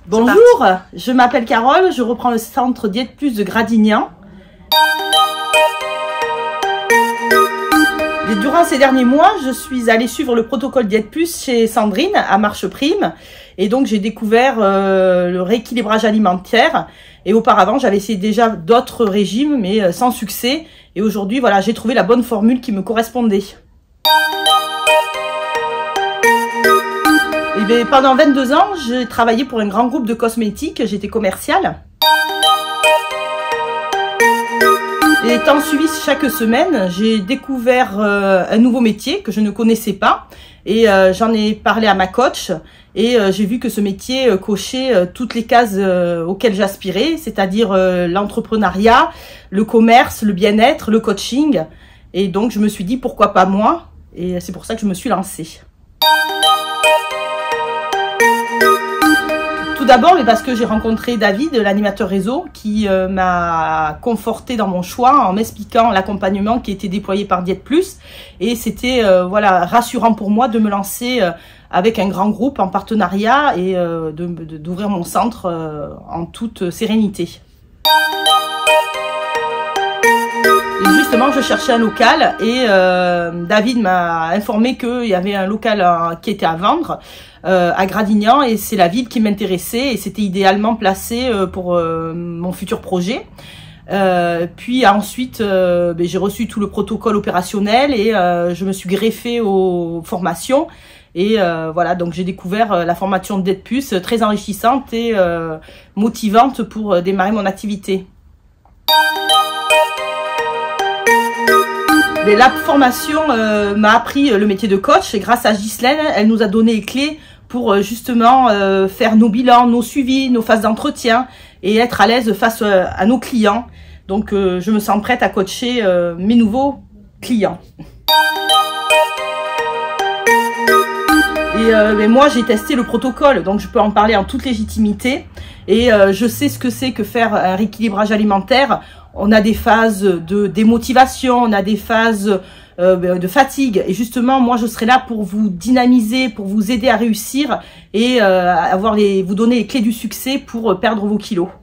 Bonjour, je m'appelle Carole, je reprends le centre Diète Plus de Gradignan. Et durant ces derniers mois, je suis allée suivre le protocole Diète Plus chez Sandrine à Marche Prime. Et donc j'ai découvert le rééquilibrage alimentaire. Et auparavant, j'avais essayé déjà d'autres régimes, mais sans succès. Et aujourd'hui, voilà, j'ai trouvé la bonne formule qui me correspondait. Et bien, pendant 22 ans, j'ai travaillé pour un grand groupe de cosmétiques, j'étais commerciale. Et étant suivie chaque semaine, j'ai découvert un nouveau métier que je ne connaissais pas. Et j'en ai parlé à ma coach et j'ai vu que ce métier cochait toutes les cases auxquelles j'aspirais, c'est-à-dire l'entrepreneuriat, le commerce, le bien-être, le coaching. Et donc je me suis dit pourquoi pas moi, et c'est pour ça que je me suis lancée. Tout d'abord, parce que j'ai rencontré David, l'animateur réseau, qui m'a conforté dans mon choix en m'expliquant l'accompagnement qui était déployé par Diète Plus. Et c'était voilà, rassurant pour moi de me lancer avec un grand groupe en partenariat et d'ouvrir mon centre en toute sérénité. Et justement, je cherchais un local et David m'a informé qu'il y avait un local qui était à vendre à Gradignan et c'est la ville qui m'intéressait et c'était idéalement placé pour mon futur projet. Puis ensuite, j'ai reçu tout le protocole opérationnel et je me suis greffée aux formations. Et voilà, donc j'ai découvert la formation de Diète Plus très enrichissante et motivante pour démarrer mon activité. Mais la formation m'a appris le métier de coach et grâce à Ghislaine, elle nous a donné les clés pour justement faire nos bilans, nos suivis, nos phases d'entretien et être à l'aise face à nos clients. Donc je me sens prête à coacher mes nouveaux clients. Et moi j'ai testé le protocole, donc je peux en parler en toute légitimité et je sais ce que c'est que faire un rééquilibrage alimentaire. On a des phases de démotivation, on a des phases de fatigue et justement moi je serai là pour vous dynamiser, pour vous aider à réussir et vous donner les clés du succès pour perdre vos kilos.